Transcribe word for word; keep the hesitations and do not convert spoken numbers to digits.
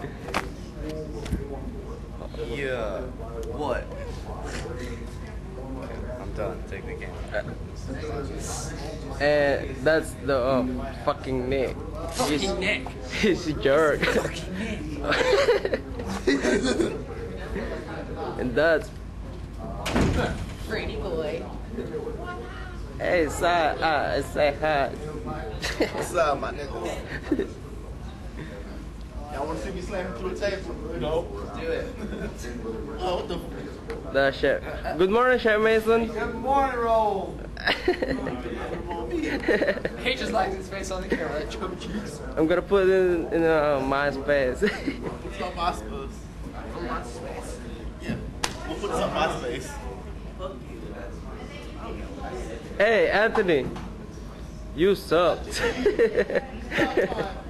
Yeah. What? I'm done. Take the camera. And that's the uh, fucking Nick. Fucking he's, Nick. He's a jerk. Fucking Nick. And that's Pretty boy. hey, say, uh, say hi. What's up, my niggas? Y'all want to see me slamming through the table? No. Do it. Oh, what the? The chef. Good morning, Chef Mason. Good morning, roll. He just likes his face on the camera. That choke cheeks. I'm gonna put it in, in uh, MySpace. What's up, MySpace? MySpace. Yeah. We'll put this on MySpace. Hey, Anthony. You sucked.